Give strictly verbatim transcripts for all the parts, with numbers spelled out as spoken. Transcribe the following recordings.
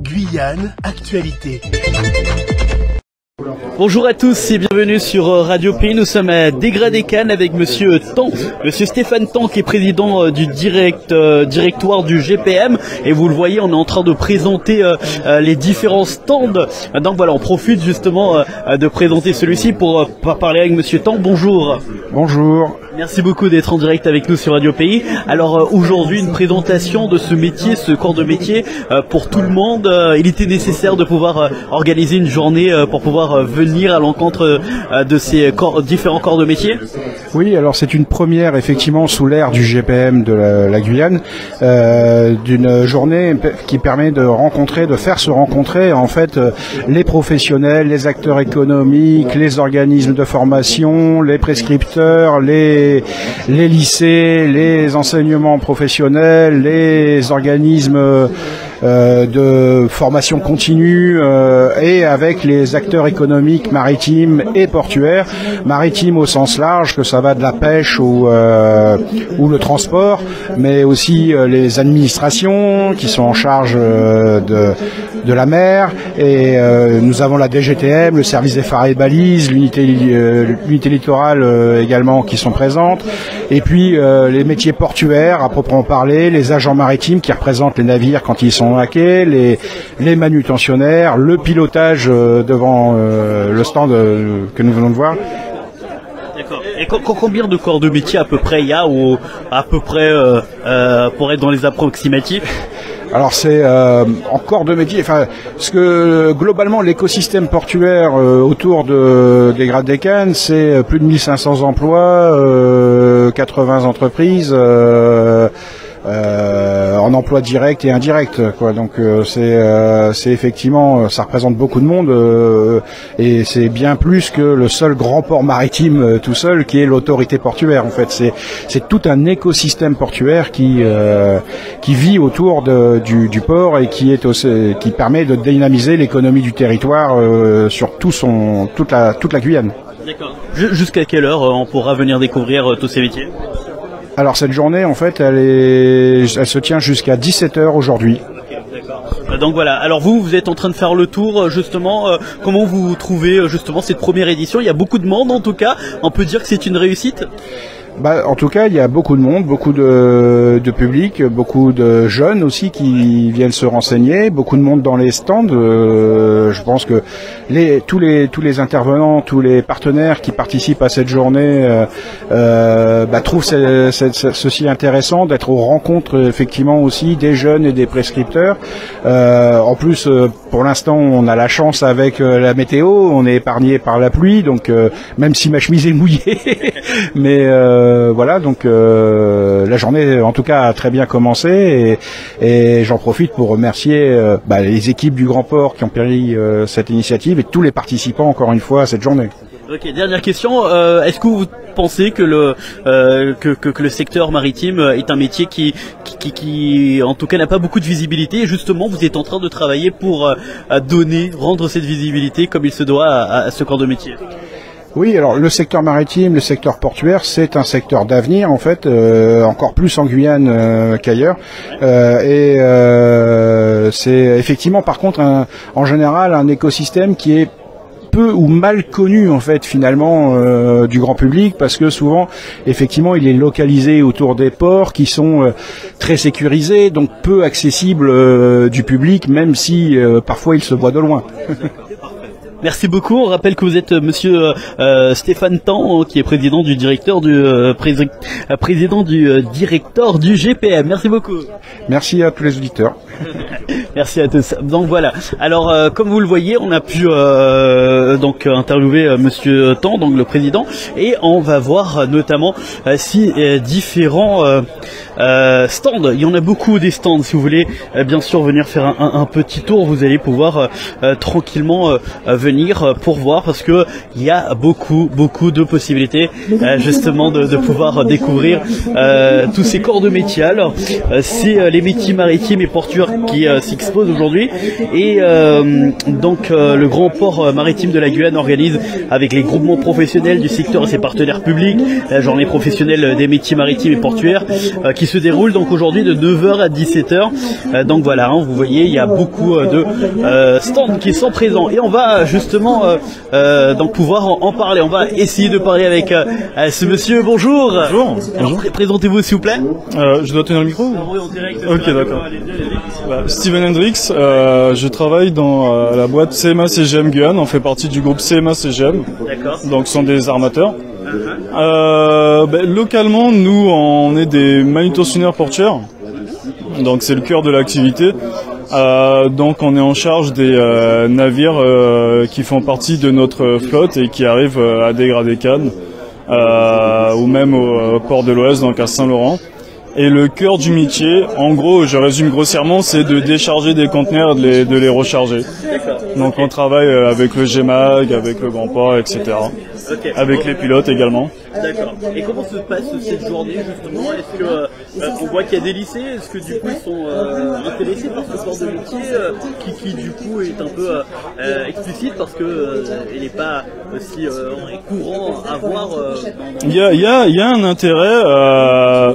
Guyane, actualité. Bonjour à tous et bienvenue sur Radio Pays. Nous sommes à Dégradé-Cannes avec Monsieur Tan, Monsieur Stéphane Tan qui est président du direct, euh, directoire du G P M. Et vous le voyez, on est en train de présenter euh, euh, les différents stands. Donc voilà, on profite justement euh, de présenter celui-ci pour euh, parler avec Monsieur Tan. Bonjour. Bonjour. Merci beaucoup d'être en direct avec nous sur Radio Pays. Alors euh, aujourd'hui, une présentation de ce métier, ce corps de métier euh, pour tout le monde. Euh, il était nécessaire de pouvoir euh, organiser une journée euh, pour pouvoir euh, venir à l'encontre euh, de ces corps, différents corps de métier. Oui, alors c'est une première effectivement sous l'ère du G P M de la, la Guyane, euh, d'une journée qui permet de rencontrer, de faire se rencontrer en fait euh, les professionnels, les acteurs économiques, les organismes de formation, les prescripteurs, les les lycées, les enseignements professionnels, les organismes euh, de formation continue euh, et avec les acteurs économiques maritimes et portuaires, maritimes au sens large, que ça va de la pêche ou, euh, ou le transport, mais aussi euh, les administrations qui sont en charge euh, de, de la mer, et euh, nous avons la D G T M, le service des phares et balises, l'unité euh, l'unité littorale euh, également qui sont présentes, et puis euh, les métiers portuaires à proprement parler, les agents maritimes qui représentent les navires quand ils sont à quai, les, les manutentionnaires, le pilotage euh, devant euh, le stand euh, que nous venons de voir. D'accord. Et combien de corps de métier à peu près il y a, ou à peu près euh, euh, pour être dans les approximatifs? Alors c'est euh, encore de métier, enfin, ce que globalement l'écosystème portuaire euh, autour de Dégradé-Cannes, c'est plus de mille cinq cents emplois, euh, quatre-vingts entreprises. Euh, Euh, en emploi direct et indirect, quoi. Donc euh, c'est euh, c'est effectivement, ça représente beaucoup de monde euh, et c'est bien plus que le seul grand port maritime euh, tout seul qui est l'autorité portuaire. En fait, c'est c'est tout un écosystème portuaire qui euh, qui vit autour de, du, du port et qui est aussi, qui permet de dynamiser l'économie du territoire euh, sur tout son toute la toute la Guyane. D'accord. Jusqu'à quelle heure on pourra venir découvrir tous ces métiers? Alors cette journée, en fait, elle, est, elle se tient jusqu'à dix-sept heures aujourd'hui. Okay, d'accord. Donc voilà, alors vous, vous êtes en train de faire le tour, justement, euh, comment vous trouvez justement cette première édition? Il y a beaucoup de monde en tout cas, on peut dire que c'est une réussite? Bah, en tout cas, il y a beaucoup de monde, beaucoup de, de public, beaucoup de jeunes aussi qui viennent se renseigner, beaucoup de monde dans les stands. Euh, je pense que les, tous les tous les intervenants, tous les partenaires qui participent à cette journée euh, euh, bah, trouvent ce, ce, ce, ceci intéressant d'être aux rencontres effectivement aussi des jeunes et des prescripteurs. Euh, en plus, euh, pour l'instant, on a la chance avec euh, la météo, on est épargné par la pluie, donc euh, même si ma chemise est mouillée, mais euh, Euh, voilà, donc euh, la journée en tout cas a très bien commencé, et, et j'en profite pour remercier euh, bah, les équipes du Grand Port qui ont pris euh, cette initiative et tous les participants encore une fois à cette journée. Ok, dernière question, euh, est-ce que vous pensez que le euh, que, que, que le secteur maritime est un métier qui qui, qui, qui en tout cas n'a pas beaucoup de visibilité, et justement vous êtes en train de travailler pour euh, donner, rendre cette visibilité comme il se doit à, à ce corps de métier? Oui, alors le secteur maritime, le secteur portuaire, c'est un secteur d'avenir en fait, euh, encore plus en Guyane euh, qu'ailleurs. Euh, et euh, c'est effectivement par contre un, en général un écosystème qui est peu ou mal connu en fait finalement euh, du grand public, parce que souvent effectivement il est localisé autour des ports qui sont euh, très sécurisés, donc peu accessibles euh, du public, même si euh, parfois il se voit de loin. Merci beaucoup. On rappelle que vous êtes euh, Monsieur euh, Stéphane Tan, qui est président du directeur du euh, pré euh, président du euh, directeur du G P M. Merci beaucoup. Merci à tous les auditeurs. Merci à tous. Donc voilà. Alors euh, comme vous le voyez, on a pu euh, donc interviewer euh, Monsieur Tan, donc le président, et on va voir euh, notamment euh, si euh, différents euh, euh, stands. Il y en a beaucoup des stands. Si vous voulez, euh, bien sûr, venir faire un, un, un petit tour, vous allez pouvoir euh, euh, tranquillement euh, venir pour voir, parce que il y a beaucoup beaucoup de possibilités euh, justement de, de pouvoir découvrir euh, tous ces corps de métier. Alors euh, c'est euh, les métiers maritimes et portuaires qui euh, s'y expose aujourd'hui. Et euh, donc euh, le grand port maritime de la Guyane organise avec les groupements professionnels du secteur et ses partenaires publics la journée professionnelle des métiers maritimes et portuaires euh, qui se déroule donc aujourd'hui de neuf heures à dix-sept heures. Euh, donc voilà, hein, vous voyez, il y a beaucoup euh, de euh, stands qui sont présents et on va justement euh, euh, donc pouvoir en, en parler. On va essayer de parler avec euh, ce monsieur. Bonjour. Bonjour. Alors, pré présentez-vous s'il vous plaît. Euh, je dois tenir le micro ou... Oui, en direct. Ok, d'accord. Bah, Steven Hendricks, euh, je travaille dans euh, la boîte C M A C G M Guyane. On fait partie du groupe C M A C G M. D'accord. Donc ce sont des armateurs. Uh-huh. euh, bah, localement, nous, on est des manutentionnaires portuaires. Donc c'est le cœur de l'activité. Euh, donc on est en charge des euh, navires euh, qui font partie de notre flotte et qui arrivent euh, à Dégradé-Cannes euh, ou même au, au port de l'Ouest, donc à Saint-Laurent. Et le cœur du métier, en gros, je résume grossièrement, c'est de décharger des conteneurs et de les, de les recharger. Donc on travaille avec le G M A G, avec le Grand Port, et cetera. Okay. Avec les pilotes également. D'accord. Et comment se passe cette journée justement? Est-ce que euh, on voit qu'il y a des lycées? Est-ce que du coup ils sont euh, intéressés par ce sport de métier euh, qui, qui du coup est un peu euh, explicite parce que euh, il n'est pas aussi euh, courant à voir. Euh, il y a, il y a, il y a un intérêt euh,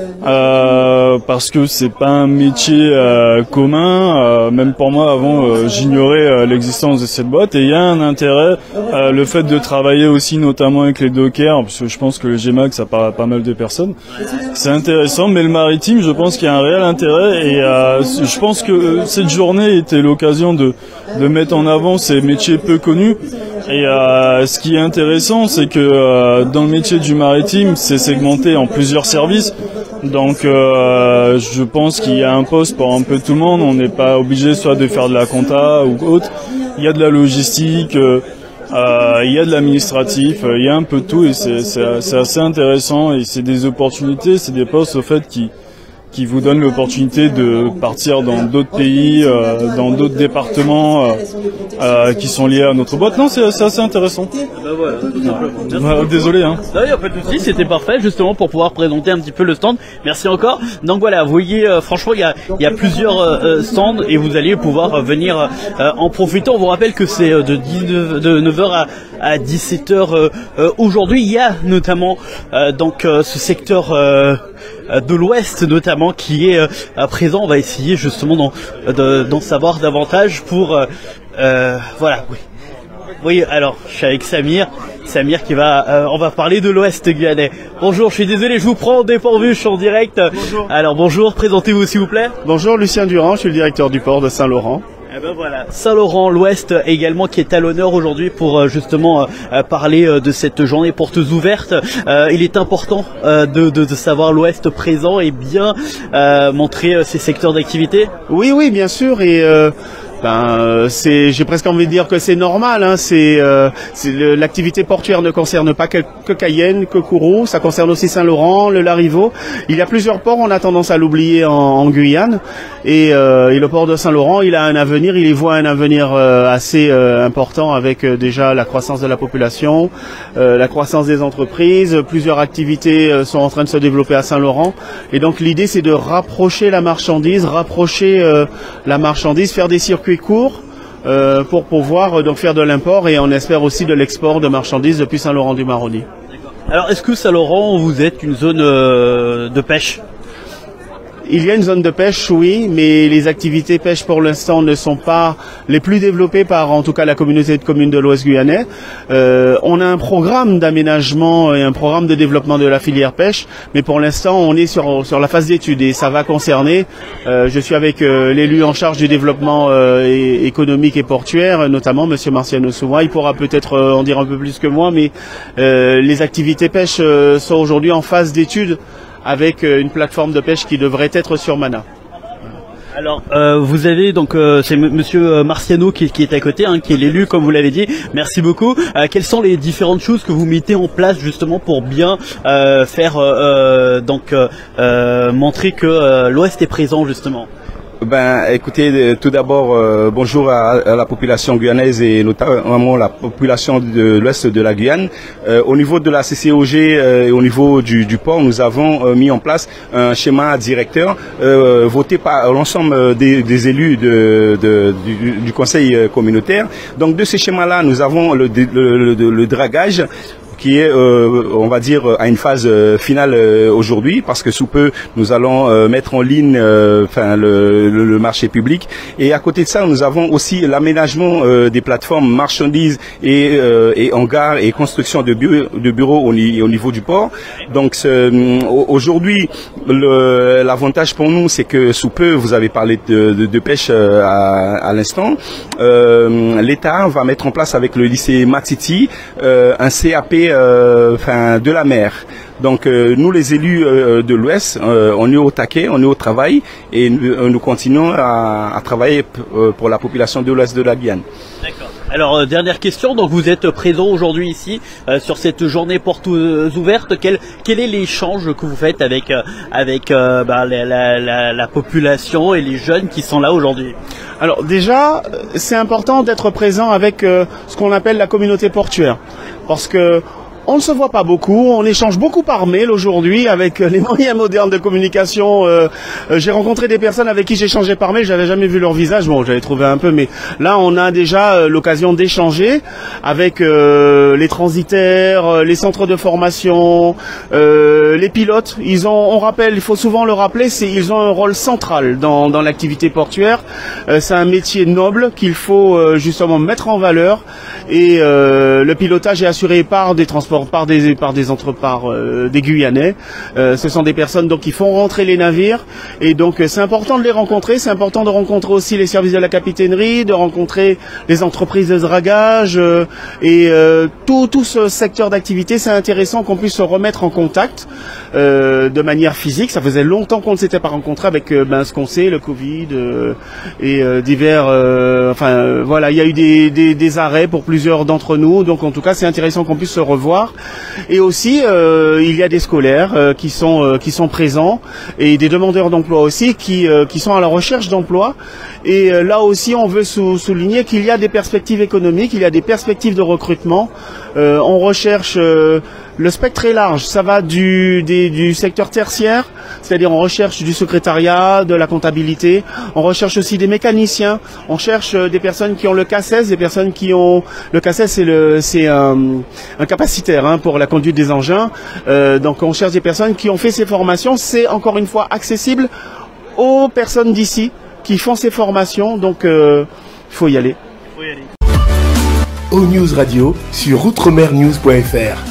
euh, parce que c'est pas un métier euh, commun. Euh, même pour moi avant, euh, j'ignorais euh, l'existence de cette boîte et il y a un intérêt, euh, le fait de travailler aussi notamment avec les dockers. Parce que je pense que le G M A G ça parle à pas mal de personnes. C'est intéressant, mais le maritime, je pense qu'il y a un réel intérêt et euh, je pense que cette journée était l'occasion de, de mettre en avant ces métiers peu connus. Et euh, ce qui est intéressant, c'est que euh, dans le métier du maritime, c'est segmenté en plusieurs services. Donc euh, je pense qu'il y a un poste pour un peu tout le monde. On n'est pas obligé soit de faire de la compta ou autre. Il y a de la logistique. Euh, Euh, il y a de l'administratif, euh, il y a un peu de tout et c'est assez intéressant et c'est des opportunités, c'est des postes au fait qui qui vous donnent l'opportunité de partir dans d'autres pays, euh, dans d'autres départements euh, euh, qui sont liés à notre boîte. Non, c'est assez intéressant. Ben voilà, tout simplement. Ouais, désolé. Hein. Non, il n'y a pas de souci, c'était parfait justement pour pouvoir présenter un petit peu le stand. Merci encore. Donc voilà, vous voyez, euh, franchement, il y a, y a plusieurs euh, stands et vous allez pouvoir euh, venir euh, en profiter. On vous rappelle que c'est euh, de, de neuf heures à, à dix-sept heures euh, euh, aujourd'hui. Il y a notamment euh, donc euh, ce secteur euh, de l'Ouest notamment qui est euh, à présent. On va essayer justement d'en savoir davantage pour euh, euh, voilà. Oui. Oui, alors je suis avec Samir, Samir qui va, euh, on va parler de l'Ouest guyanais. Bonjour, je suis désolé, je vous prends au dépourvu, je suis en direct. Bonjour. Alors bonjour, présentez-vous s'il vous plaît. Bonjour, Lucien Durand, je suis le directeur du port de Saint-Laurent. Eh ben voilà. Saint-Laurent, l'Ouest également qui est à l'honneur aujourd'hui pour euh, justement euh, parler euh, de cette journée portes ouvertes. Euh, il est important euh, de, de, de savoir l'Ouest présent et bien euh, montrer euh, ses secteurs d'activité. Oui, oui, bien sûr. Et euh, ben, c'est, j'ai presque envie de dire que c'est normal. Hein, c'est, euh, l'activité portuaire ne concerne pas que, que Cayenne, que Kourou. Ça concerne aussi Saint-Laurent, le Larivot. Il y a plusieurs ports. On a tendance à l'oublier en, en Guyane. Et, euh, et le port de Saint-Laurent, il a un avenir. Il y voit un avenir euh, assez euh, important avec euh, déjà la croissance de la population, euh, la croissance des entreprises. Plusieurs activités euh, sont en train de se développer à Saint-Laurent. Et donc l'idée, c'est de rapprocher la marchandise, rapprocher euh, la marchandise, faire des circuits courts euh, pour pouvoir euh, donc faire de l'import et on espère aussi de l'export de marchandises depuis Saint-Laurent-du-Maroni. Alors est-ce que Saint-Laurent, vous êtes une zone euh, de pêche? Il y a une zone de pêche, oui, mais les activités pêche pour l'instant ne sont pas les plus développées par, en tout cas, la communauté de communes de l'Ouest guyanais. Euh, on a un programme d'aménagement et un programme de développement de la filière pêche, mais pour l'instant, on est sur, sur la phase d'étude et ça va concerner. Euh, je suis avec euh, l'élu en charge du développement euh, et, économique et portuaire, notamment Monsieur Marciano Soumois. Il pourra peut-être euh, en dire un peu plus que moi, mais euh, les activités pêche euh, sont aujourd'hui en phase d'étude, avec une plateforme de pêche qui devrait être sur Mana. Alors, euh, vous avez donc, euh, c'est Monsieur Marciano qui, qui est à côté, hein, qui est l'élu, comme vous l'avez dit. Merci beaucoup. Euh, quelles sont les différentes choses que vous mettez en place justement pour bien euh, faire, euh, donc, euh, montrer que euh, l'Ouest est présent justement? Ben, écoutez, tout d'abord, euh, bonjour à, à la population guyanaise et notamment la population de l'ouest de la Guyane. Euh, au niveau de la C C O G euh, et au niveau du, du port, nous avons euh, mis en place un schéma directeur euh, voté par l'ensemble des, des élus de, de, du, du conseil communautaire. Donc, de ces schémas-là, nous avons le, le, le, le dragage, qui est, euh, on va dire, à une phase euh, finale euh, aujourd'hui, parce que sous peu, nous allons euh, mettre en ligne euh, enfin, le, le, le marché public. Et à côté de ça, nous avons aussi l'aménagement euh, des plateformes marchandises et, euh, et hangars et construction de, bu de bureaux au, au niveau du port. Donc aujourd'hui, l'avantage pour nous, c'est que sous peu, vous avez parlé de, de, de pêche euh, à, à l'instant, euh, l'État va mettre en place avec le lycée Matiti euh, un C A P Euh, enfin, de la mer. Donc euh, nous les élus euh, de l'Ouest, euh, on est au taquet, on est au travail et nous, euh, nous continuons à, à travailler pour la population de l'Ouest de la Guyane. D'accord. Alors euh, dernière question, donc vous êtes présent aujourd'hui ici euh, sur cette journée portes ouvertes. Quel, quel est l'échange que vous faites avec, euh, avec euh, bah, la, la, la, la population et les jeunes qui sont là aujourd'hui? Alors déjà, c'est important d'être présent avec euh, ce qu'on appelle la communauté portuaire, parce que on ne se voit pas beaucoup, on échange beaucoup par mail aujourd'hui avec les moyens modernes de communication. Euh, euh, j'ai rencontré des personnes avec qui j'échangeais par mail, j'avais jamais vu leur visage, bon j'avais trouvé un peu, mais là on a déjà euh, l'occasion d'échanger avec euh, les transitaires, euh, les centres de formation, euh, les pilotes. Ils ont, on rappelle, il faut souvent le rappeler, c'est ils ont un rôle central dans, dans l'activité portuaire. Euh, c'est un métier noble qu'il faut euh, justement mettre en valeur, et euh, le pilotage est assuré par des transports, par des par des entre par euh, des Guyanais. Euh, ce sont des personnes donc qui font rentrer les navires, et donc euh, c'est important de les rencontrer. C'est important de rencontrer aussi les services de la capitainerie, de rencontrer les entreprises de dragage euh, et euh, tout tout ce secteur d'activité. C'est intéressant qu'on puisse se remettre en contact euh, de manière physique. Ça faisait longtemps qu'on ne s'était pas rencontré avec euh, ben, ce qu'on sait, le Covid euh, et euh, divers. Euh, enfin euh, voilà, il y a eu des, des des arrêts pour plusieurs d'entre nous. Donc en tout cas, c'est intéressant qu'on puisse se revoir. Et aussi, euh, il y a des scolaires euh, qui sont euh, qui sont présents, et des demandeurs d'emploi aussi qui euh, qui sont à la recherche d'emploi. Et euh, là aussi, on veut sou souligner qu'il y a des perspectives économiques, il y a des perspectives de recrutement. Euh, on recherche euh, le spectre est large. Ça va du des, du secteur tertiaire, c'est-à-dire on recherche du secrétariat, de la comptabilité. On recherche aussi des mécaniciens. On cherche euh, des personnes qui ont le C A S S, des personnes qui ont le C A S S, c'est le c'est un, un capacitaire hein, pour la conduite des engins. Euh, donc on cherche des personnes qui ont fait ces formations. C'est encore une fois accessible aux personnes d'ici qui font ces formations. Donc il euh, faut y aller. Faut y aller. O News Radio sur outremernews point F R.